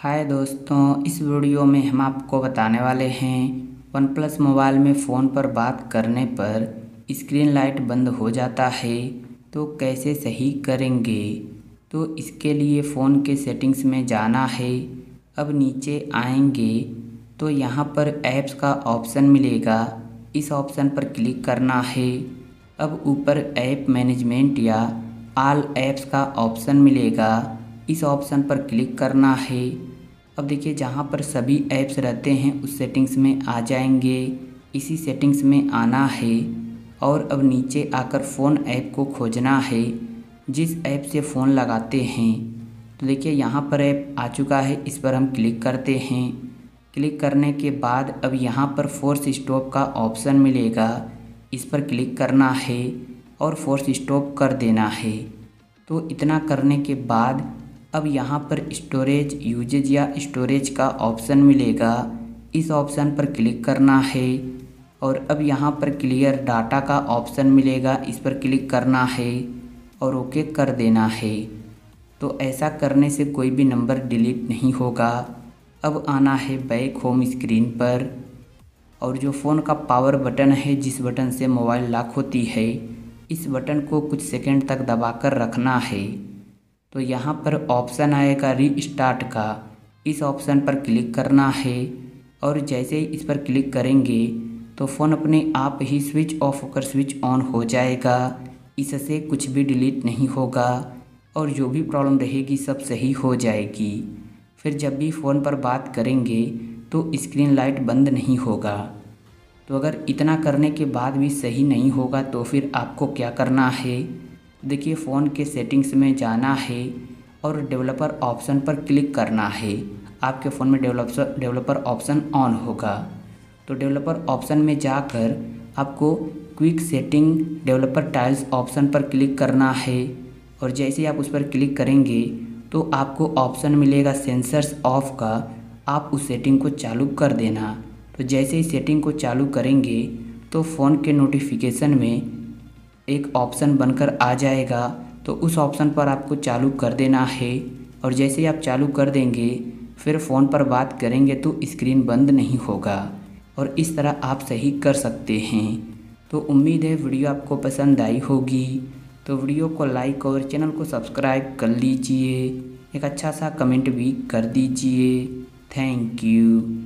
हाय दोस्तों, इस वीडियो में हम आपको बताने वाले हैं वन प्लस मोबाइल में फ़ोन पर बात करने पर स्क्रीन लाइट बंद हो जाता है तो कैसे सही करेंगे। तो इसके लिए फ़ोन के सेटिंग्स में जाना है। अब नीचे आएंगे तो यहाँ पर ऐप्स का ऑप्शन मिलेगा, इस ऑप्शन पर क्लिक करना है। अब ऊपर ऐप मैनेजमेंट या ऑल ऐप्स का ऑप्शन मिलेगा, इस ऑप्शन पर क्लिक करना है। अब देखिए जहाँ पर सभी ऐप्स रहते हैं उस सेटिंग्स में आ जाएंगे, इसी सेटिंग्स में आना है और अब नीचे आकर फ़ोन ऐप को खोजना है जिस ऐप से फ़ोन लगाते हैं। तो देखिए यहाँ पर ऐप आ चुका है, इस पर हम क्लिक करते हैं। क्लिक करने के बाद अब यहाँ पर फोर्स स्टॉप का ऑप्शन मिलेगा, इस पर क्लिक करना है और फोर्स स्टॉप कर देना है। तो इतना करने के बाद अब यहाँ पर स्टोरेज यूजेज या स्टोरेज का ऑप्शन मिलेगा, इस ऑप्शन पर क्लिक करना है और अब यहाँ पर क्लियर डाटा का ऑप्शन मिलेगा, इस पर क्लिक करना है और ओके कर देना है। तो ऐसा करने से कोई भी नंबर डिलीट नहीं होगा। अब आना है बैक होम स्क्रीन पर और जो फ़ोन का पावर बटन है, जिस बटन से मोबाइल लॉक होती है, इस बटन को कुछ सेकंड तक दबाकर रखना है। तो यहाँ पर ऑप्शन आएगा रीस्टार्ट का, इस ऑप्शन पर क्लिक करना है और जैसे ही इस पर क्लिक करेंगे तो फ़ोन अपने आप ही स्विच ऑफ होकर स्विच ऑन हो जाएगा। इससे कुछ भी डिलीट नहीं होगा और जो भी प्रॉब्लम रहेगी सब सही हो जाएगी। फिर जब भी फ़ोन पर बात करेंगे तो स्क्रीन लाइट बंद नहीं होगा। तो अगर इतना करने के बाद भी सही नहीं होगा तो फिर आपको क्या करना है, देखिए फ़ोन के सेटिंग्स में जाना है और डेवलपर ऑप्शन पर क्लिक करना है। आपके फ़ोन में डेवलपर ऑप्शन ऑन होगा तो डेवलपर ऑप्शन में जाकर आपको quick setting developer tiles option पर क्लिक करना है और जैसे ही आप उस पर क्लिक करेंगे तो आपको ऑप्शन मिलेगा सेंसर्स ऑफ का, आप उस सेटिंग को चालू कर देना। तो जैसे ही सेटिंग को चालू करेंगे तो फ़ोन के नोटिफिकेशन में एक ऑप्शन बनकर आ जाएगा, तो उस ऑप्शन पर आपको चालू कर देना है और जैसे ही आप चालू कर देंगे फिर फ़ोन पर बात करेंगे तो स्क्रीन बंद नहीं होगा और इस तरह आप सही कर सकते हैं। तो उम्मीद है वीडियो आपको पसंद आई होगी, तो वीडियो को लाइक और चैनल को सब्सक्राइब कर लीजिए, एक अच्छा सा कमेंट भी कर दीजिए। Thank you.